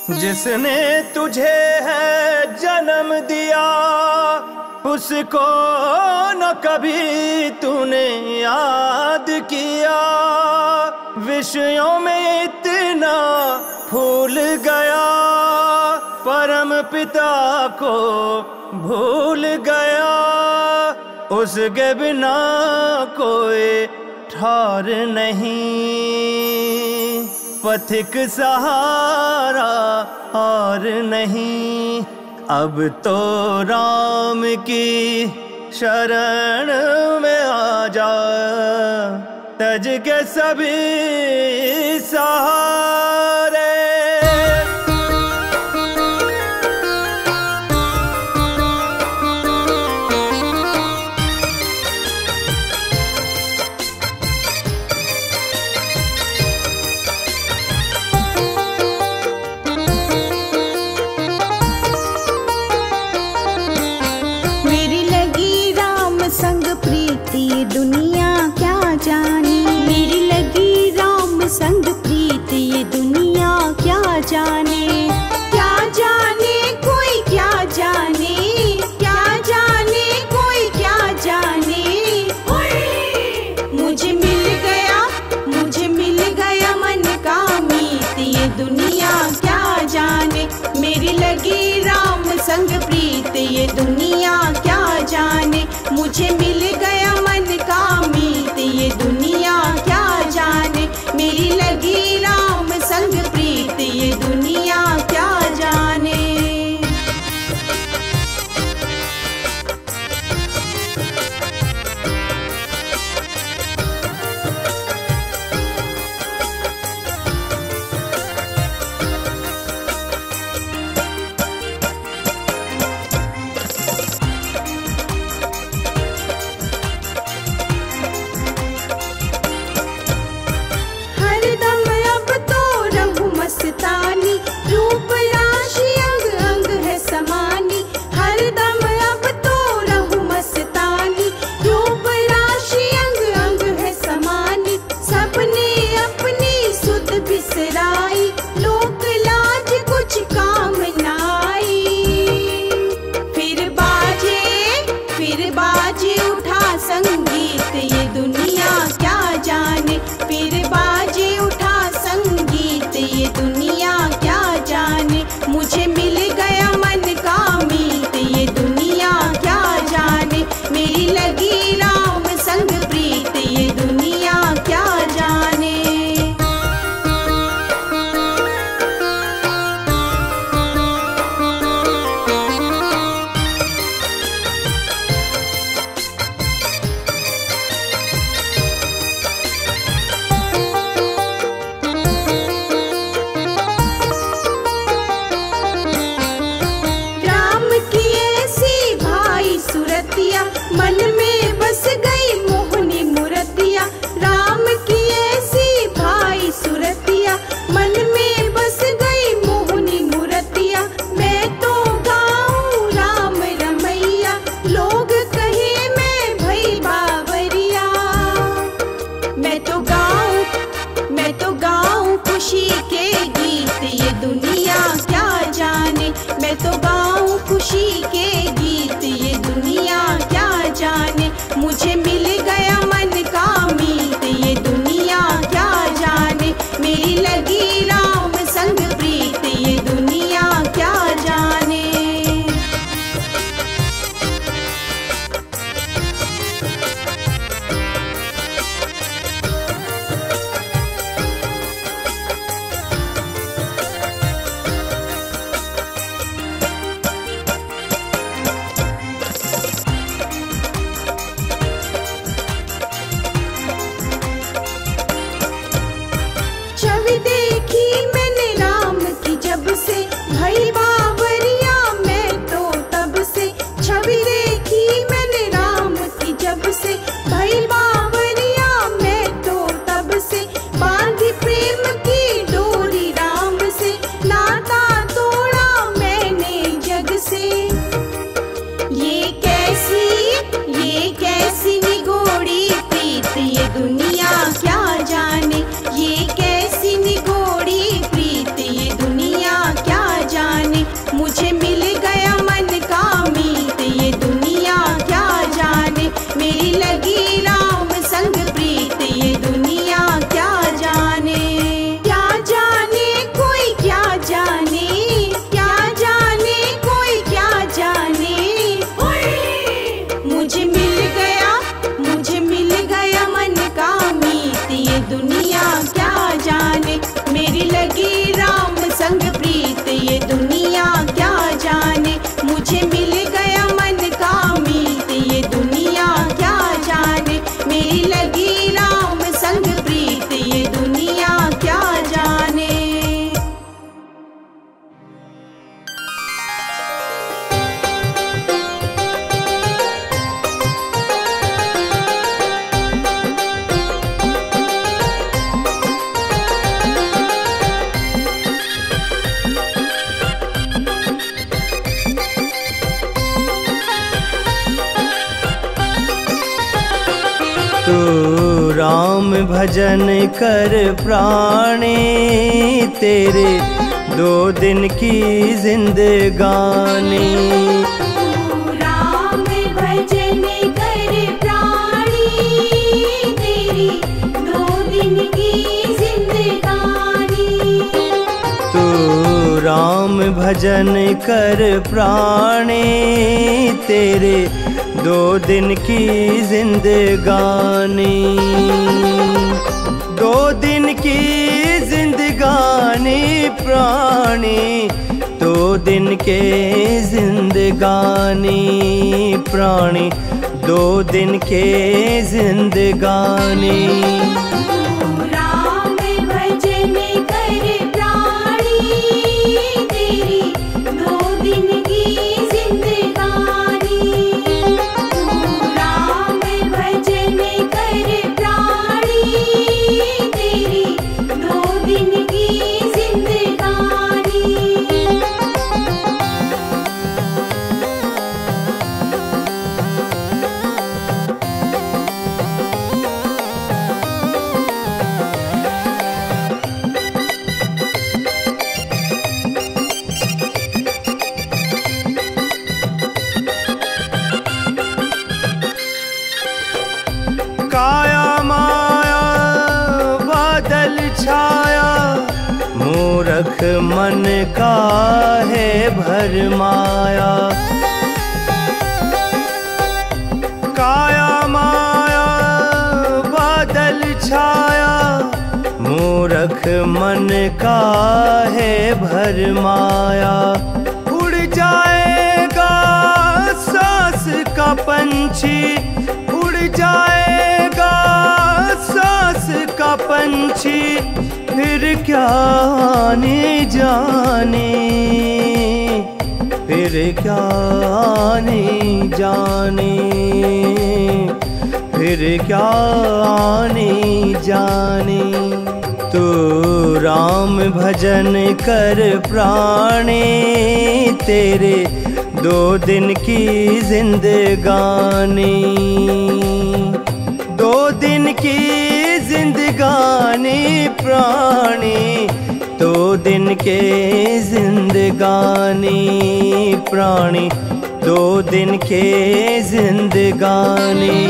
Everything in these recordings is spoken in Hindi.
जिसने तुझे है जन्म दिया उसको न कभी तूने याद किया। विषयों में इतना फूल गया परम पिता को भूल गया। उसके बिना कोई ठौर नहीं, पथिक सहारा और नहीं। अब तो राम की शरण में आ जा, तज के सभी सहारे। संग प्रीति ये दुनिया क्या जाने, मेरी लगी राम संग प्रीति ये दुनिया क्या जाने। क्या जाने कोई क्या जाने, क्या जाने कोई क्या जाने। मुझे मिल गया मन का मीत ये दुनिया क्या जाने। मेरी लगी राम संग प्रीत ये दुनिया क्या जाने। मुझे मिल गया मन का मीत ये दुनिया क्या जाने। मेरी लगी राम संग प्रीत ये दुनिया क्या जाने। रूप राशि अंग अंग है समानी, हरदम अब तो रहूं मस्तानी। रूप राशि अंग अंग है समानी, सबने अपनी सुध बिसराई। लोक लाज कुछ काम नाई, फिर बाजे उठा संगीत ये दुनिया क्या जाने। फिर बाजे उठा संगीत ये दुनिया क्या जाने। मुझे मिल गया मन का मीत ये दुनिया क्या जाने। मेरी लगी राम संग प्रीत ये दुनिया क्या जाने। मन में बस गई मोहनी मूर्तिया। राम की ऐसी भाई सुरतिया, मन में बस गई मोहनी मूर्तिया। मैं तो गाऊं राम रमैया, लोग कहे मैं भई बावरिया। मैं तो गाऊं खुशी के गीत ये दुनिया क्या जाने। मैं तो गाऊं खुशी के गीत ये दुनिया क्या जाने। मुझे मिल गया मन का मीत ये दुनिया क्या जाने। मेरी लगी राम संग प्रीत ये दुनिया क्या जाने। तू राम भजन कर प्राणी, तेरे 2 दिन की जिंदगानी। राम भजन कर प्राणी, तेरी 2 दिन की जिंदगानी। तू राम भजन कर प्राणी, तेरे 2 दिन की जिंदगानी। 2 दिन की जिंदगानी प्राणी, 2 दिन के जिंदगानी प्राणी, 2 दिन के जिंदगानी। राम भजन कर प्राणी, तेरी 2 दिन की जिंदगानी। राम भजन कर प्राणी, तेरी 2 दिन की जिंदगानी। काया माया बादल छाया, मूरख मन का है भरमाया। काया माया बादल छाया, मूरख मन का है भरमाया। उड़ जाएगा सांस का पंछी, उड़ जाएगा सांस का पंछी, फिर क्या आने जाने, फिर क्या आने जाने, फिर क्या आने जाने। तू राम भजन कर प्राणी, तेरे 2 दिन की जिंदगानी। 2 दिन की जिंदगानी प्राणी, 2 दिन के जिंदगानी प्राणी, 2 दिन के जिंदगानी।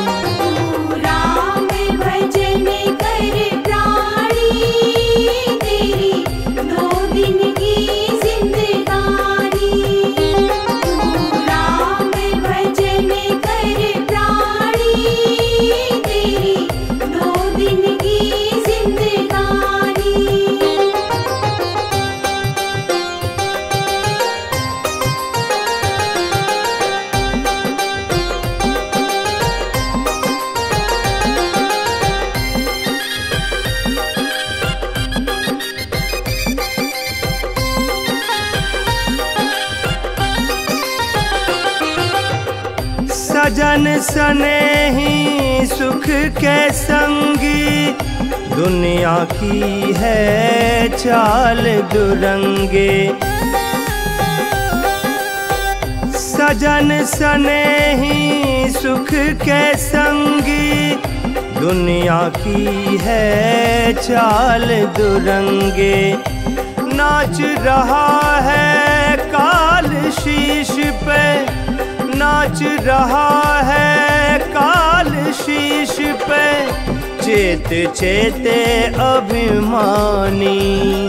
राम भजन कर प्राणी, तेरी 2 दिन की जिंदगानी। राम भजन कर प्राणी, तेरी 2 दिन की जिंदगानी। सजन सनेही सुख के संगी, दुनिया की है चाल दुरंगे। सजन सनेही सुख के संगी, दुनिया की है चाल दुरंगे। नाच रहा है काल शीश पे, नाच रहा है काल शीश पे, चेत चेते अभिमानी,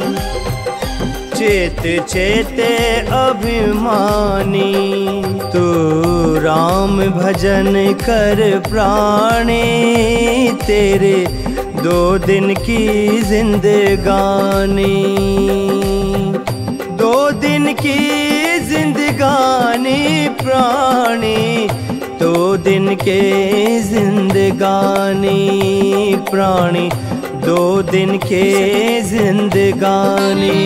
चेत चेते अभिमानी। तू राम भजन कर प्राणी, तेरे 2 दिन की जिंदगानी। 2 दिन की जिंदगानी प्राणी, 2 दिन के जिंदगानी प्राणी, 2 दिन के जिंदगानी।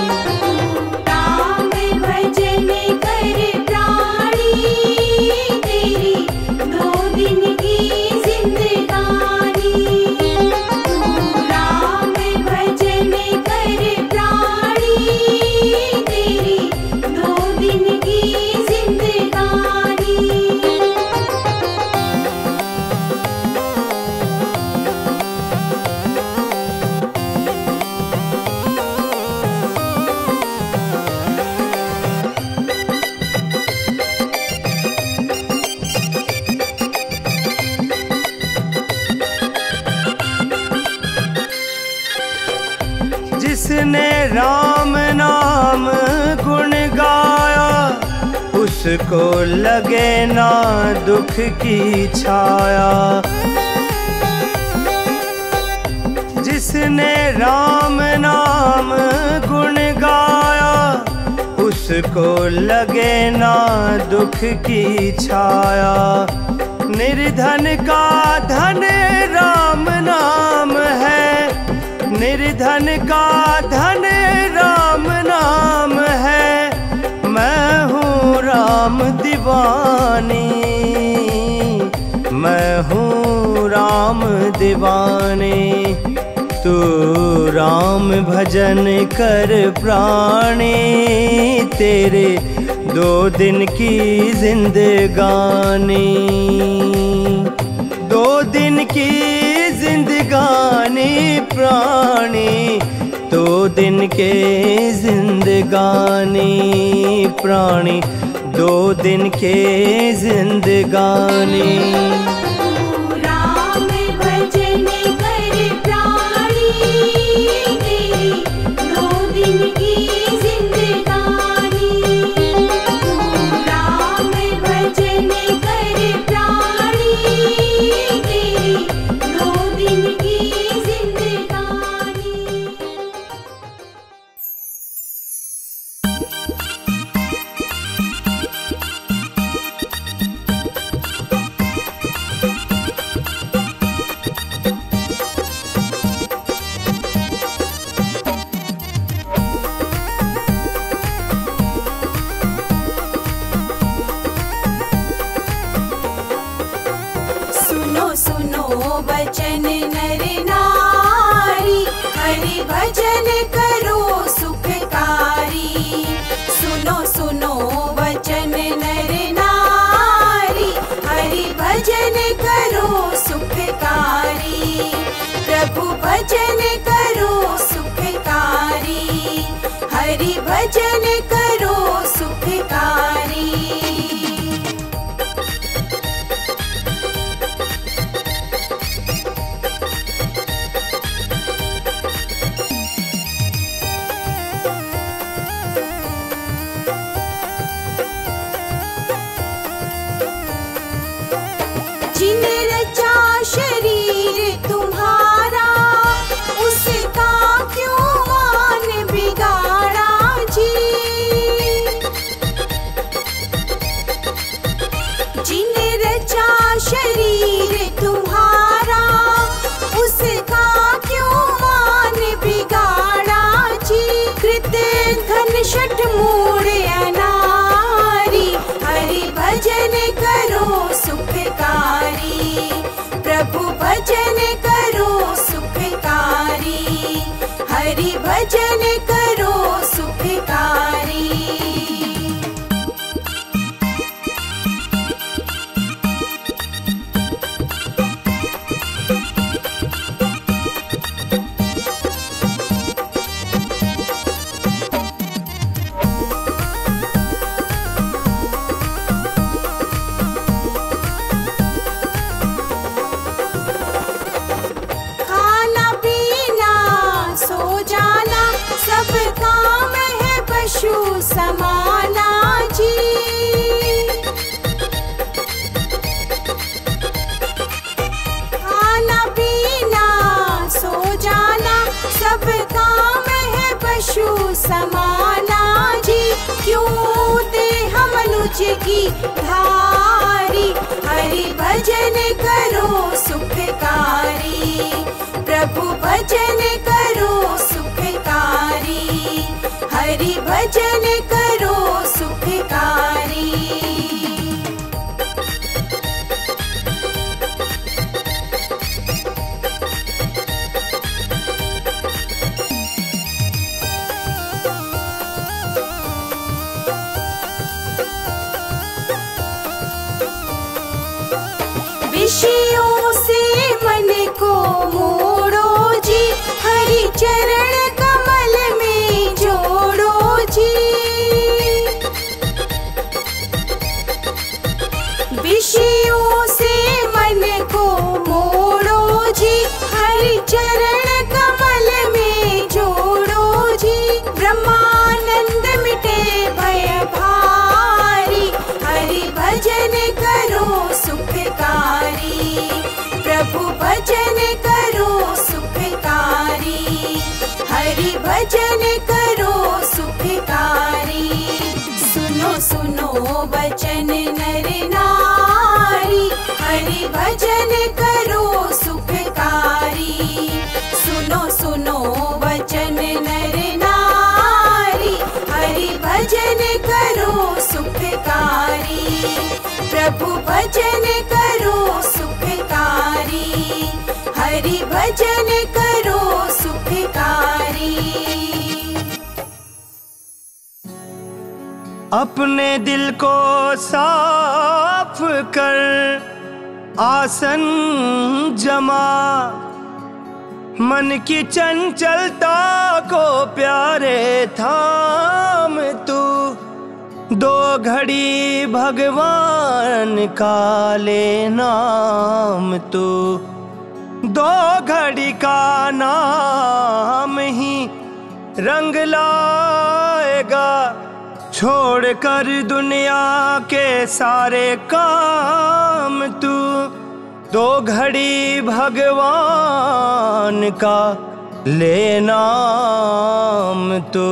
राम भजन कर प्राणी, तेरी 2 दिन की जिंदगानी। राम भजन कर प्राणी, तेरी 2 दिन की जिंदगानी। राम गुण गाया, उसको लगे ना दुख की छाया। जिसने राम नाम गुण गाया, उसको लगे ना दुख की छाया। निर्धन का धन राम नाम है, निर्धन का धन राम नाम है। मैं हूँ राम दीवानी, मैं हूँ राम दीवानी। तू राम भजन कर प्राणी, तेरे 2 दिन की जिंदगानी। 2 दिन की जिंदगानी प्राणी, 2 दिन के जिंदगानी प्राणी, 2 दिन के जिंदगानी। वचन नर नारी, हरि भजन करो सुखकारी। सुनो सुनो वचन नर नारी, हरि भजन करो सुखकारी। प्रभु भजन करो सुखकारी, हरि भजन करो सुखकारी। जिन रचा शरीर तुम्हारा, उसका क्यों मान बिगाड़ा जी। जिन रचा शरीर तुम्हारा, उसका क्यों मान बिगाड़ा जी। कृत घन छठ मूढ़ अनारी, हरि भजन करो सुखकारी। प्रभु भजन करो सुखकारी, हरि भजन करो सुखकारी। सब काम है पशु समाना जी। खाना पीना सो जाना, सब काम है पशु समाना जी। क्यों दे हम मनुज की धारी, हरि भजन करो सुखकारी। प्रभु भजन करो सुखकारी, हरि भजन करो सुखकारी। विषयों से मन को मोड़ो जी, हरि चरण कमल में जोड़ो जी। विषयों से मन को मोड़ो जी, हरि चरण कमल में जोड़ो जी। ब्रह्मानंद भजन करो सुखकारी, हरि भजन करो सुखकारी। सुनो सुनो वचन नर नारी, हरि भजन करो सुखकारी। सुनो सुनो वचन नर नारी, हरि भजन करो सुखकारी। प्रभु भजन करो सुखकारी, हरि भजन करो सुखकारी। अपने दिल को साफ कर आसन जमा, मन की चंचलता को प्यारे थाम तू। दो घड़ी भगवान का ले नाम तू, दो घड़ी का नाम ही रंग लाएगा। छोड़ कर दुनिया के सारे काम तू, दो घड़ी भगवान का ले नाम तू।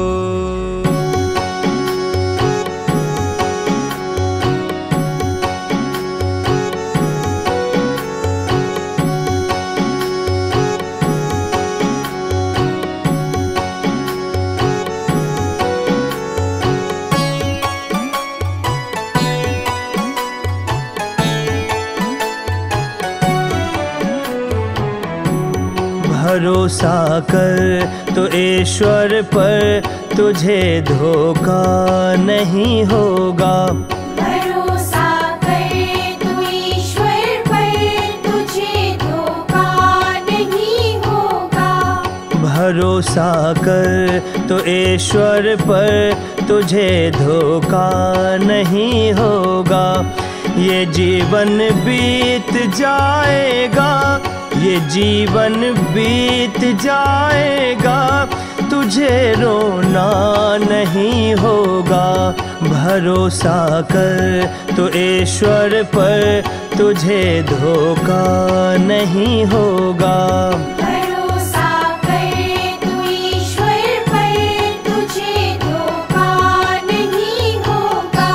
भरोसा कर तो ईश्वर पर, तुझे धोखा नहीं होगा। भरोसा कर तो ईश्वर पर, तुझे धोखा नहीं होगा। भरोसा कर तो ईश्वर पर, तुझे धोखा नहीं होगा। ये जीवन बीत जाएगा, ये जीवन बीत जाएगा, तुझे रोना नहीं होगा। भरोसा कर तो ईश्वर पर, तुझे धोखा नहीं होगा। भरोसा कर तो ईश्वर पर, तुझे धोखा नहीं होगा।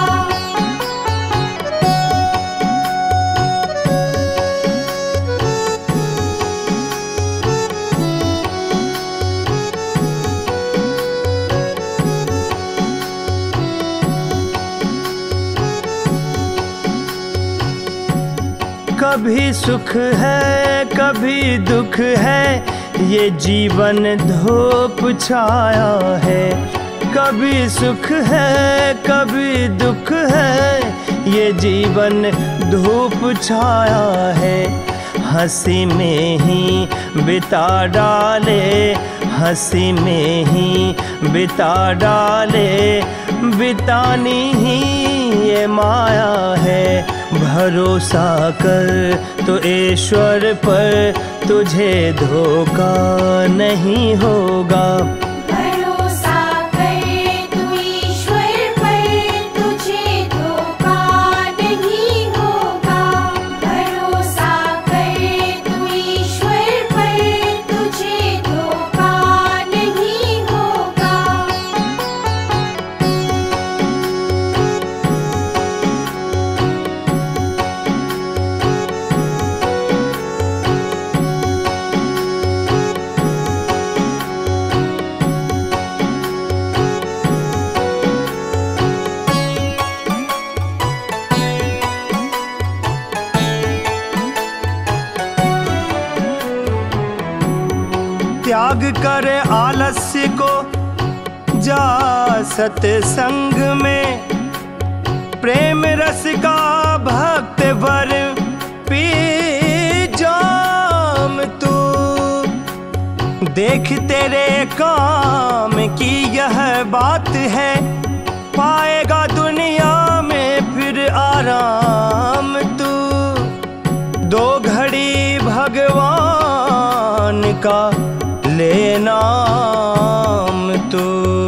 कभी सुख है कभी दुख है, ये जीवन धूप छाया है। कभी सुख है कभी दुख है, ये जीवन धूप छाया है। हंसी में ही बिता डाले, हंसी में ही बिता डाले, बितानी ही ये माया है। भरोसा कर तो ईश्वर पर, तुझे धोखा नहीं होगा। भरोसा कर तो ईश्वर पर, तुझे धोखा नहीं होगा। भरोसा कर तो ईश्वर पर, तुझे धोखा नहीं होगा। त्याग कर आलस्य को, जा सत्संग में। प्रेम रस का भक्त वर पी जाम तू। देख तेरे काम की यह बात है, पाएगा दुनिया में फिर आराम तू। दो घड़ी भगवान का ले नाम तू।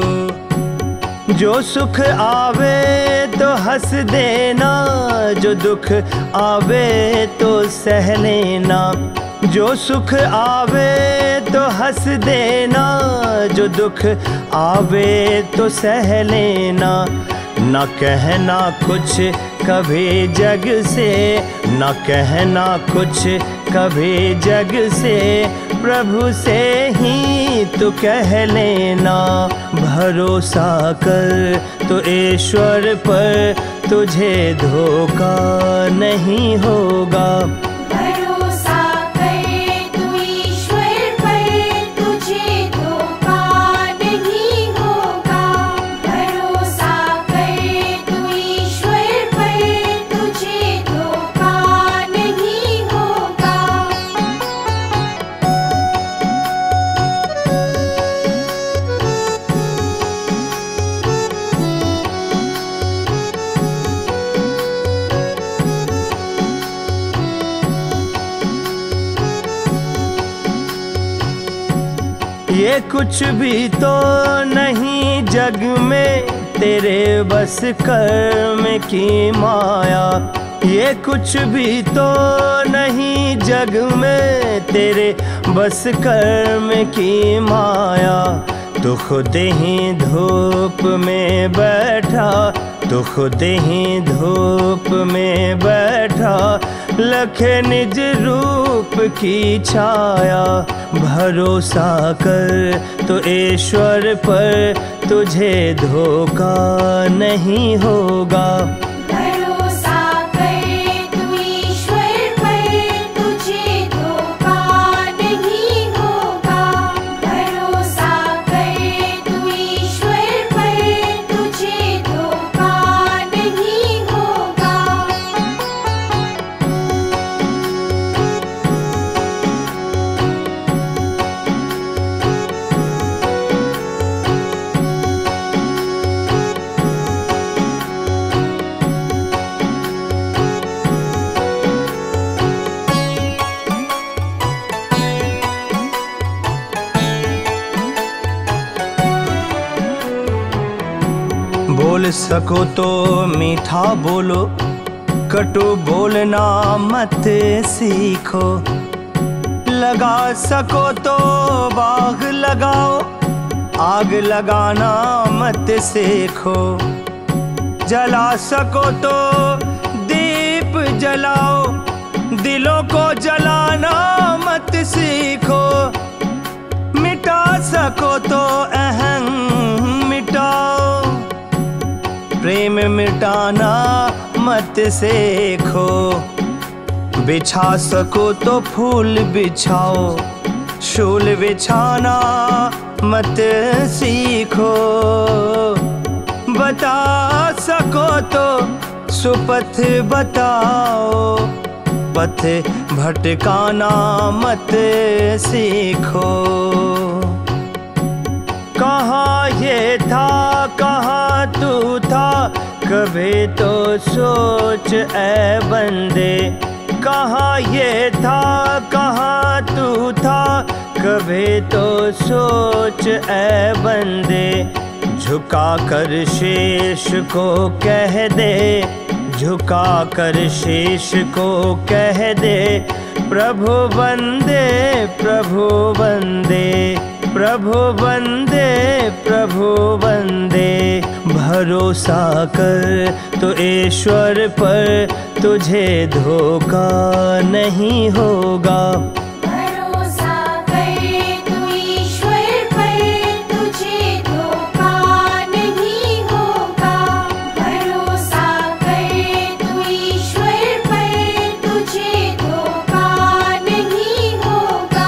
जो सुख आवे तो हंस देना, जो दुख आवे तो सह लेना। जो सुख आवे तो हंस देना, जो दुख आवे तो सह लेना। न कहना कुछ कभी जग से, न कहना कुछ कभी जग से, प्रभु से ही तू कह लेना। भरोसा कर तो ईश्वर पर, तुझे धोखा नहीं होगा। भरोसा कर तू ईश्वर पर, तुझे धोखा नहीं होगा। भरोसा कर तू ईश्वर पर, तुझे धोखा नहीं होगा। ये कुछ भी तो नहीं जग में, तेरे बस कर्म की माया। ये कुछ भी तो नहीं जग में, तेरे बस कर्म की माया। तू खुद ही धूप में बैठा, तू खुद ही धूप में बैठा, लखे निज रूप की छाया। भरोसा कर तो ईश्वर पर, तुझे धोखा नहीं होगा। भरोसा कर तू ईश्वर पर, तुझे धोखा नहीं होगा। भरोसा कर तू ईश्वर पर, तुझे धोखा नहीं होगा। बोल सको तो मीठा बोलो, कटु बोलना मत सीखो। लगा सको तो बाग लगाओ, आग लगाना मत सीखो। जला सको तो दीप जलाओ, दिलों को जलाना मत सीखो। मिटा सको तो अहं मिटाओ, प्रेम मिटाना मत सीखो। बिछा सको तो फूल बिछाओ, शूल बिछाना मत सीखो। बता सको तो सुपथ बताओ, पथ भटकाना मत सीखो। कहाँ ये था कहाँ तू था, कभी तो सोच ए बंदे। कहाँ ये था कहाँ तू था, कभी तो सोच ए बंदे। झुका कर शीश को कह दे, झुका कर शीश को कह दे, प्रभु बंदे प्रभु बंदे, प्रभु बंदे प्रभु बंदे। भरोसा कर तो ईश्वर पर, तुझे धोखा नहीं होगा। भरोसा कर तू ईश्वर पर, तुझे धोखा नहीं होगा। भरोसा कर तू ईश्वर पर, तुझे धोखा नहीं होगा।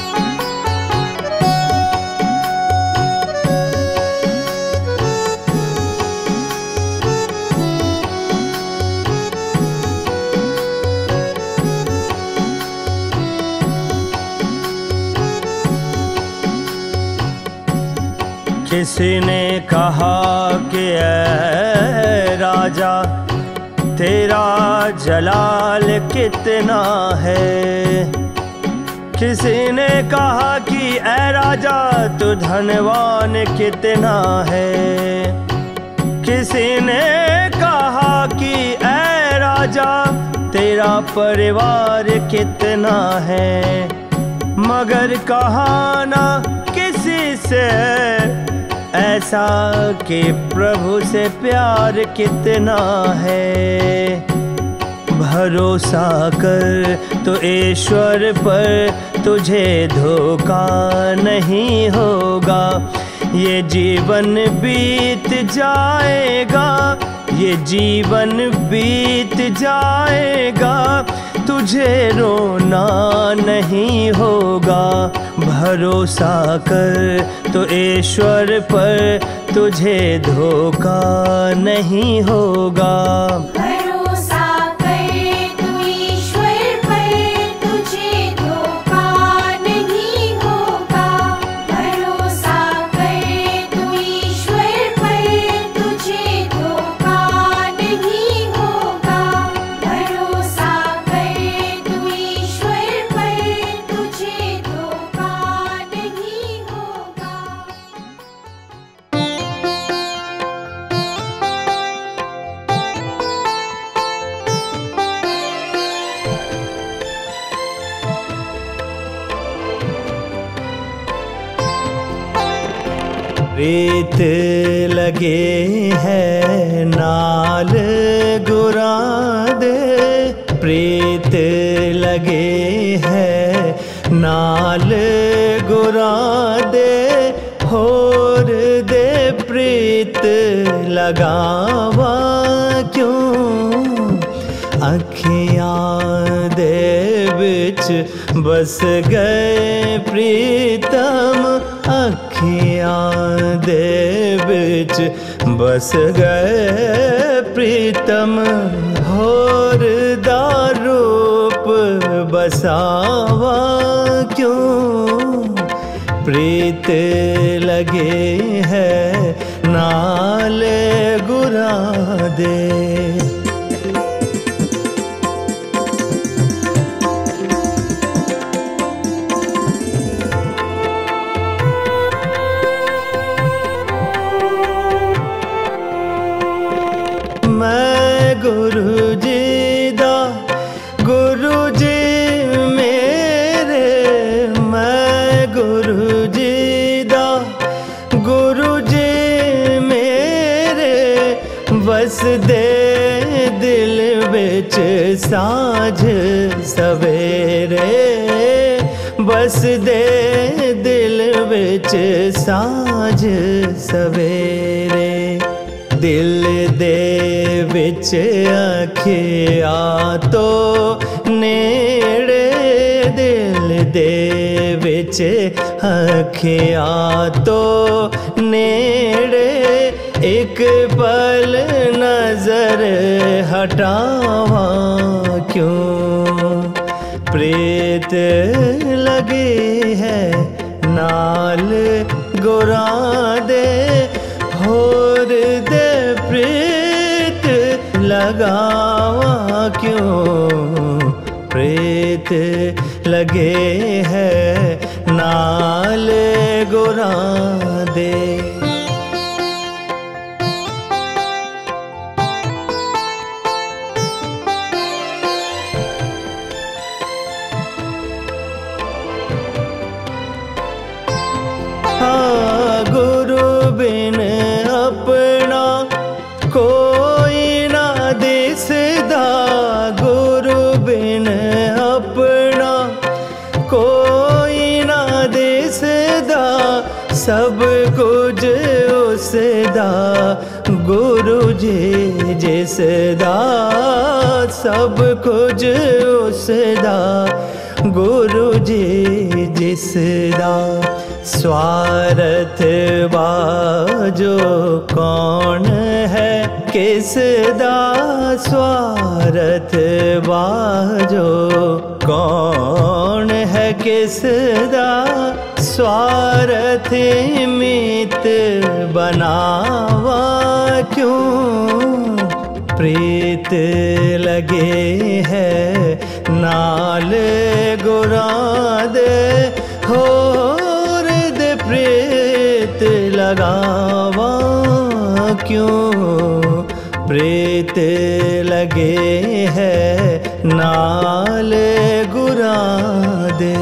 किसी ने कहा कि ऐ राजा, तेरा जलाल कितना है। किसी ने कहा कि ऐ राजा, तू धनवान कितना है। किसी ने कहा कि ऐ राजा, तेरा तेरा परिवार कितना है, मगर कहा ना किसी से ऐसा कि प्रभु से प्यार कितना है। भरोसा कर तो ईश्वर पर, तुझे धोखा नहीं होगा। ये जीवन बीत जाएगा, ये जीवन बीत जाएगा, तुझे रोना नहीं होगा। भरोसा कर तो ईश्वर पर, तुझे धोखा नहीं होगा। भरोसा कर तू ईश्वर पर, तुझे धोखा नहीं होगा। भरोसा कर तू ईश्वर पर, तुझे धोखा नहीं होगा। भरोसा कर तू ईश्वर पर, तुझे धोखा नहीं होगा। प्रीत लगे है नाल गुरा दे, प्रीत लगे है नाल गुरा दे, होर दे प्रीत लगावा क्यों। अखियां दे बिच बस गए प्रीतम, अखियां दे बिच बस गए प्रीतम। होर दा रूप बसावा क्यों। प्रीत लगे है नाल गुरा दे। मैं गुरु जी दा, गुरु जी मेरे, मैं गुरु जी दा, गुरु जी मेरे, बस दे दिल बिच साँझ सवेरे, बस दे दिल बिच साँझ सवेरे। दिल दे विच अखिया तो नेड़े, दिल दे विच अखिया तो नेड़े, एक पल नजर हटावा क्यों। प्रीत लगी है नाल गुरा दे, होर दे प्रीत लगावा क्यों। प्रीत लगे है नाल गुरा दे। गुरु बिन अपना कोई ना दिसदा, गुरु बिन अपना कोई ना दिसदा, सब कुछ उसदा गुरु जी जिसदा, सब कुछ उसदा गुरु जी जिसदा। स्वार्थ बाजो कौन है किसदा, स्वार्थ बाजो कौन है किसदा। स्वार्थ मित बनावा क्यों। प्रीत लगे है नाल गुरा दे, होर दे प्रीत लगावा क्यों। प्रीत लगे है नाल गुरा दे।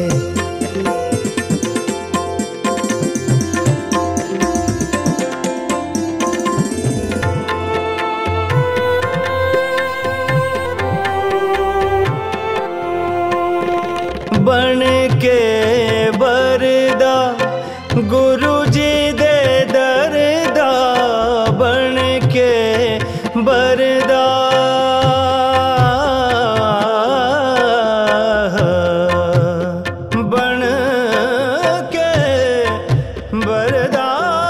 बन के बरदा गुरु जी दे दरदा, बन के बरदा बन के बरदा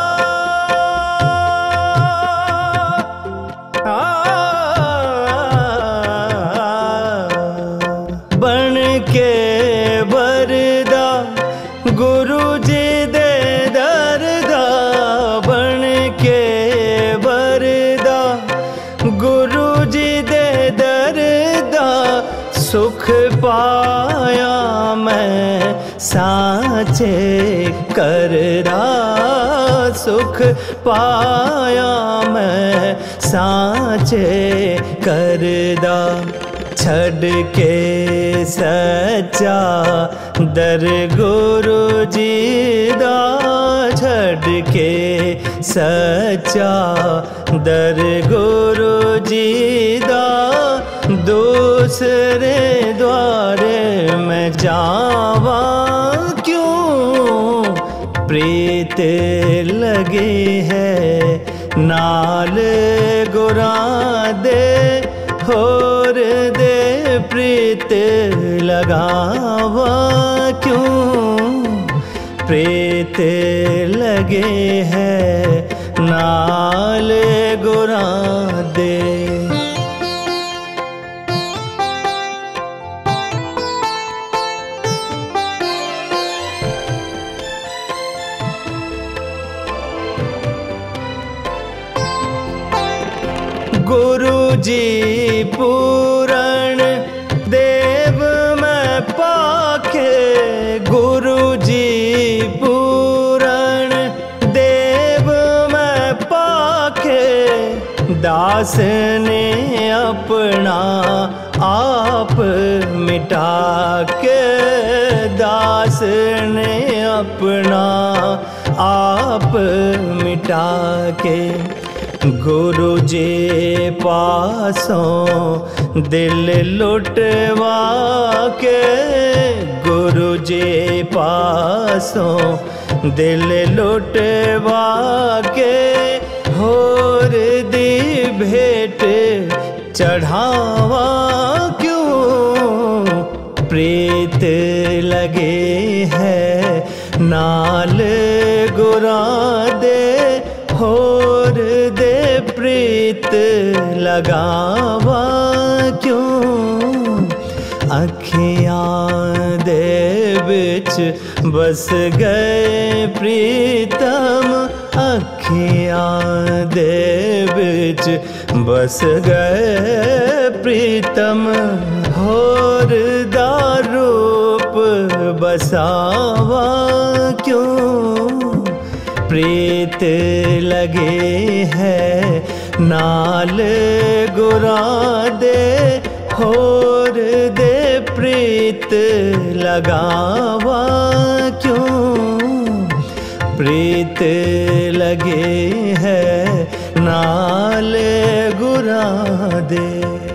बन के बरदा गुरु जी दे दरदा, बन के बरदा गुरु जी दे दरदा। सुख पाया मैं साचे करदा, सुख पाया मैं साचे करदा। छड़ के सच्चा दर गुरु जी दा, छड़ के सच्चा दर गुरु जी दा। दूसरे द्वारे मैं जावा क्यों, प्रीत लगे है नाल गुरा दे। होर दे प्रीत लगावा क्यों, प्रीत लगे है नाल गुरा दे। गुरु जी पूरण देव मैं पाखे, गुरु जी पूरण देव मैं पाखे। दास ने अपना आप मिटा के, दास ने अपना आप मिटा के। गुरु जी पासों दिल लुटवा के, गुरु जी पासों दिल लुटवा के। होर दी भेंट चढ़ावा क्यों, प्रीत लगे है नाल गुरा दे। होर दे प्रीत लगावा क्यों, अखियां दे बिच बस गए प्रीतम, अखियां दे बिच बस गए प्रीतम। होर दा रूप बसावा क्यों, प्रीत लगे है नाल गुरा दे। होर दे प्रीत लगावा क्यों, प्रीत लगे है नाल गुरा दे।